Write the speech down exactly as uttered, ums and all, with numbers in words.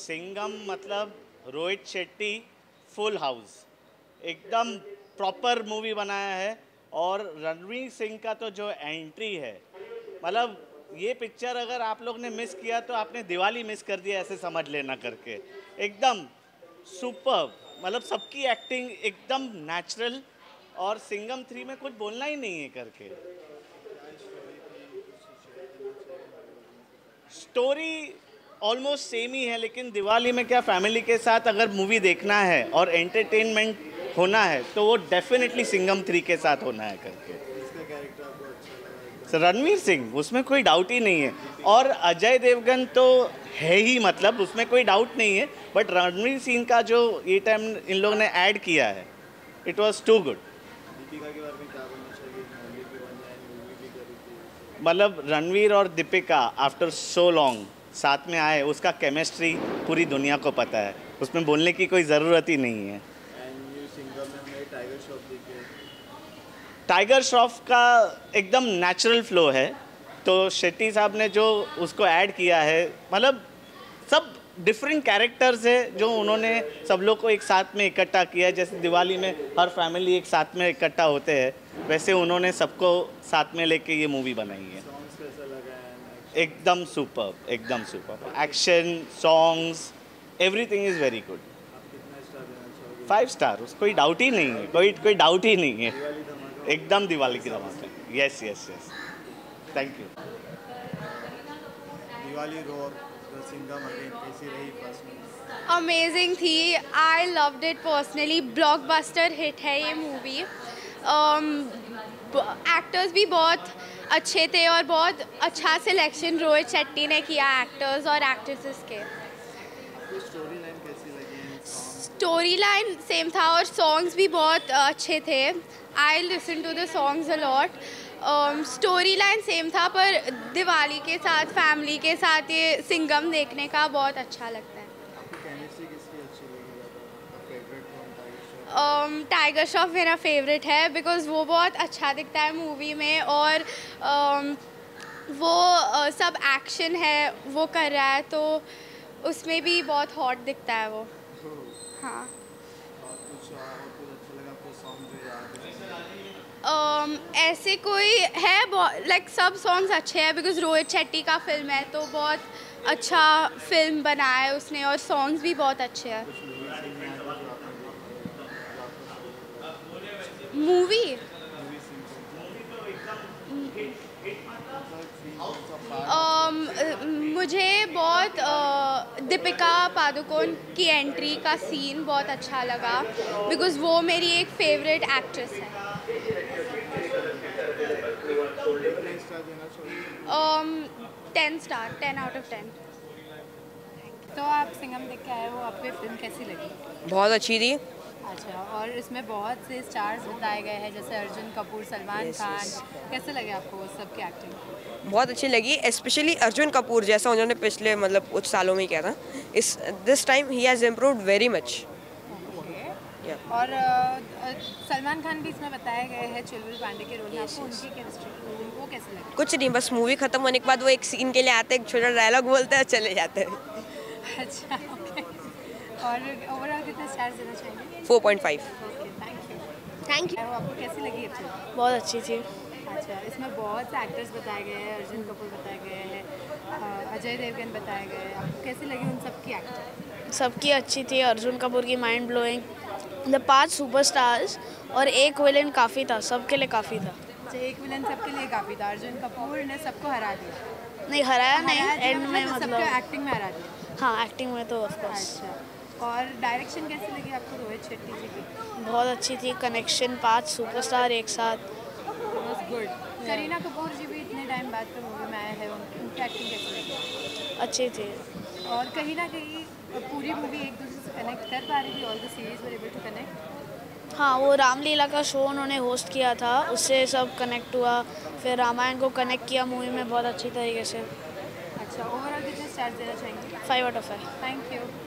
सिंघम मतलब Rohit Shetty full house, एकदम proper movie बनाया है। और रणवीर सिंह का तो जो एंट्री है, मतलब ये पिक्चर अगर आप लोग ने मिस किया तो आपने दिवाली मिस कर दिया ऐसे समझ लेना करके। एकदम सुपर, मतलब सबकी एक्टिंग एकदम नेचुरल, और सिंघम थ्री में कुछ बोलना ही नहीं है करके। स्टोरी ऑलमोस्ट सेम ही है, लेकिन दिवाली में क्या फैमिली के साथ अगर मूवी देखना है और एंटरटेनमेंट होना है तो वो डेफिनेटली सिंघम थ्री के साथ होना है करके। सर रणवीर सिंह उसमें कोई डाउट ही नहीं है, और अजय देवगन तो है ही, मतलब उसमें कोई डाउट नहीं है। बट रणवीर सिंह का जो ये टाइम इन लोगों ने ऐड किया है, इट वाज टू गुड। मतलब रणवीर और दीपिका आफ्टर सो लॉन्ग साथ में आए, उसका केमिस्ट्री पूरी दुनिया को पता है, उसमें बोलने की कोई ज़रूरत ही नहीं है। टाइगर श्रॉफ का एकदम नेचुरल फ्लो है, तो शेट्टी साहब ने जो उसको ऐड किया है, मतलब सब डिफरेंट कैरेक्टर्स है जो उन्होंने सब लोग को एक साथ में इकट्ठा किया है। जैसे दिवाली में हर फैमिली एक साथ में इकट्ठा होते हैं, वैसे उन्होंने सबको साथ में लेके ये मूवी बनाई है। एकदम सुपर, एकदम super, action, songs, everything is very good. Five star, उसको कोई डाउट ही नहीं है, कोई कोई डाउट ही नहीं है, एकदम दिवाली की धमाका। Yes yes yes, thank you. Diwali roar Singham again कैसी रही फर्स्ट में? अमेजिंग थी, I loved it personally, blockbuster hit है ये मूवी। एक्टर्स भी बहुत अच्छे थे और बहुत अच्छा सिलेक्शन रोहित शेट्टी ने किया एक्टर्स और एक्ट्रेसेस के। स्टोरी लाइन कैसी लगी? स्टोरी लाइन सेम था और सॉन्ग्स भी बहुत अच्छे थे। I listen to the songs a lot. Story line same था, पर दिवाली के साथ फैमिली के साथ ये सिंघम देखने का बहुत अच्छा लगता है। केमिस्ट्री किसकी अच्छी लगी? फेवरेट um, टाइगर श्रॉफ मेरा फेवरेट है, बिकॉज वो बहुत अच्छा दिखता है मूवी में, और um, वो uh, सब एक्शन है वो कर रहा है, तो उसमें भी बहुत हॉट दिखता है वो। हाँ, um, ऐसे कोई है, लाइक सब सॉन्ग्स अच्छे हैं, बिकॉज रोहित शेट्टी का फिल्म है तो बहुत अच्छा फिल्म बनाया है उसने, और सॉन्ग्स भी बहुत अच्छे हैं। मूवी um, मुझे बहुत uh, दीपिका पादुकोण की एंट्री का सीन बहुत अच्छा लगा, बिकॉज वो मेरी एक फेवरेट एक्ट्रेस है। Ten star, ten out of ten. तो आप सिंघम देख के आए हो, आपको फिल्म कैसी लगी? बहुत अच्छी थी। अच्छा, और इसमें बहुत से स्टार्स बताए गए हैं, जैसे अर्जुन कपूर, सलमान yes, खान yes. कैसे लगे आपको वो सबकी एक्टिंग? बहुत अच्छी लगी, स्पेशली अर्जुन कपूर, जैसा उन्होंने पिछले मतलब कुछ सालों में किया था, इस this time he has improved very much. और uh, सलमान खान भी इसमें बताए गए हैं चुलबुल पांडे के रोल में, yes, आपको yes. उनकी केमिस्ट्री वो कैसे लगी? कुछ नहीं, बस मूवी खत्म होने के बाद वो एक सीन के लिए आते हैं, एक छोटा डायलॉग बोलते हैं, चले जाते हैं। अच्छा, ओके। और ओवरऑल कितने स्टार्स देना चाहिए? Four point five. Okay, thank you. Thank you. आपको कैसी लगी ये फिल्म? बहुत अच्छी थी। अच्छा, इसमें बहुत से एक्टर्स बताए गए हैं, अर्जुन कपूर बताए गए हैं, अजय देवगन बताए गए हैं, आपको कैसी लगी उन सबकी एक्टिंग? सबकी अच्छी थी। अर्जुन कपूर की माइंड ब्लोइंग, द पांच सुपरस्टार्स और एक विलेन काफ़ी था, सबके लिए काफ़ी था। अच्छा, एक विलन सबके लिए काफ़ी था। अर्जुन कपूर ने सबको हरा दिया? नहीं हराया नहीं, हराया दिया एंड में मतलब मतलब सबको एक्टिंग में हरा दिया? हाँ, एक्टिंग में तो ऑफ कोर्स। अच्छा, और डायरेक्शन कैसी लगी आपको रोहित शेट्टी जी की? बहुत अच्छी थी। कनेक्शन, पांच सुपरस्टार एक साथ, वाज गुड। करीना कपूर जी भी इतने टाइम बाद तो मूवी में आए हैं, उनकी उनकी एक्टिंग कैसी लगी? अच्छी थी। और कहीं ना कहीं पूरी मूवी एक दूसरे से कनेक्ट कर पा रही थी, all the series were able to connect? हाँ, वो रामलीला का शो उन्होंने होस्ट किया था, उससे सब कनेक्ट हुआ, फिर रामायण को कनेक्ट किया मूवी में बहुत अच्छी तरीके से। अच्छा, ओवरऑल कितने स्टार्स देना चाहेंगे? Five out of five. Thank you.